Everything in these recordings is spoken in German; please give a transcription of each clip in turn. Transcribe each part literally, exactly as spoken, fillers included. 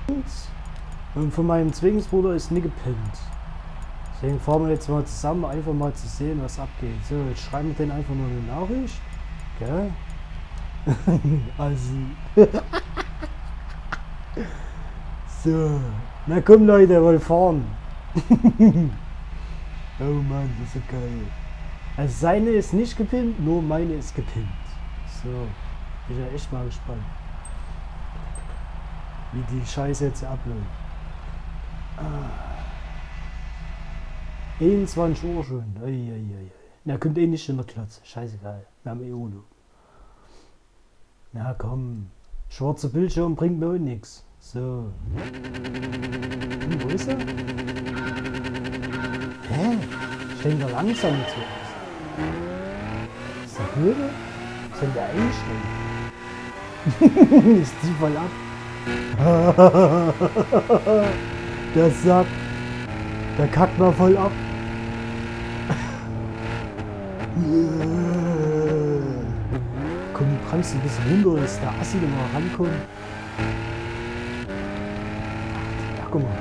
Und von meinem Zwillingsbruder ist nie gepinnt. Deswegen fahren wir jetzt mal zusammen, einfach mal zu sehen, was abgeht. So, jetzt schreiben wir den einfach nur eine Nachricht. Gell? Also. So. Na komm Leute, wollen fahren. Oh Mann, das ist so geil. Also seine ist nicht gepinnt, nur meine ist gepinnt. So. Bin ja echt mal gespannt, wie die Scheiße jetzt abläuft. Ah. einundzwanzig Uhr schon. Eieiei. Na, kommt eh nicht in der Klotze. Scheißegal. Wir haben eh Uno. Na komm. Schwarzer Bildschirm bringt mir auch nichts. So. Hm, wo ist er? Hä? Stellen wir langsam zu aus. Ist der Höhe? Soll der einstellen? Ich zieh voll ab. Der Sack. Der kackt mal voll ab. Komm, du bremst ein bisschen runter, dass der Assi da mal rankommt. Ja, guck mal.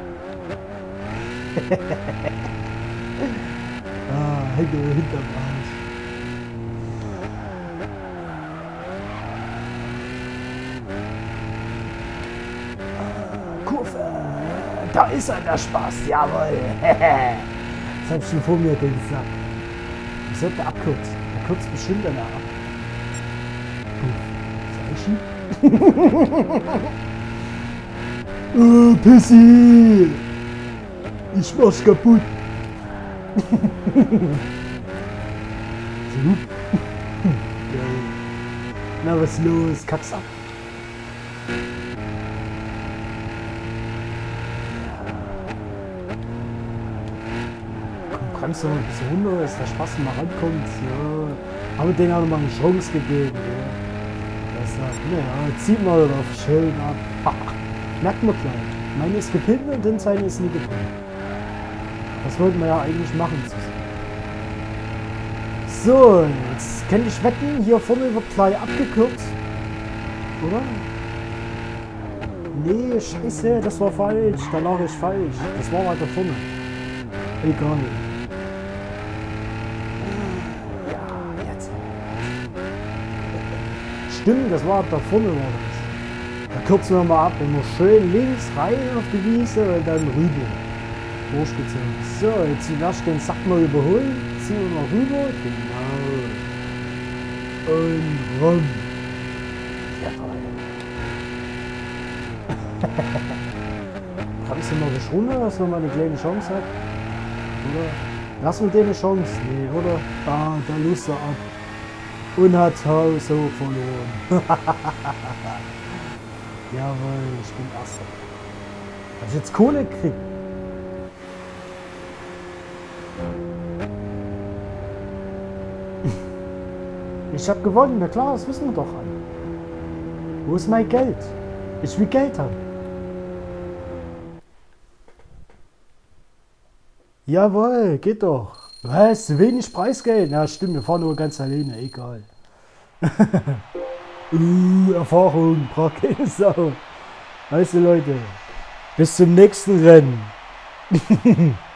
Ah, hinter, hinterm Arsch. Kurve. Da ist er, der Spaß, jawohl. Das hab ich schon vor mir den Sack. Ich sollte der abkürzen. Der kürzt bestimmt danach ab. Puh. Oh, Pissi! Ich mach's kaputt! So. Geil. Na, was ist los? Kack's ab! Komm, bremst doch mal ein bisschen runter, dass der Spaß mal rankommt. Ja. Aber denen haben wir mal eine Chance gegeben. Ja. Das sagt, naja, zieht mal doch schön ab. Merkt man gleich. Meine ist gepinnt und dann seine ist nie gepinnt. Das wollten wir ja eigentlich machen zusammen. So, jetzt kann ich wetten, hier vorne wird gleich abgekürzt. Oder? Nee, scheiße, das war falsch. Da lag ich falsch. Das war weiter vorne. Egal. Ja, jetzt. Stimmt, das war da vorne war das. Da kürzen wir mal ab. Immer schön links rein auf die Wiese und dann rüber. Durchgezogen. So, jetzt lass ich den Sack mal überholen. Ziehen wir mal rüber. Genau. Und rum. Ja, toll. Bremst du mal ruhig runter, dass man mal eine kleine Chance hat? Oder? Lassen wir dir eine Chance? Nee, oder? Ah, da lust er ab. Und hat Haus so verloren. Jawohl, ich bin Erster. Dass ich jetzt Kohle krieg. Ich hab gewonnen, na klar, das wissen wir doch alle. Wo ist mein Geld? Ich will Geld haben. Jawohl, geht doch. Was? Wenig Preisgeld? Na stimmt, wir fahren nur ganz alleine, egal. uh, Erfahrung, braucht keine Sau. Also Leute, bis zum nächsten Rennen.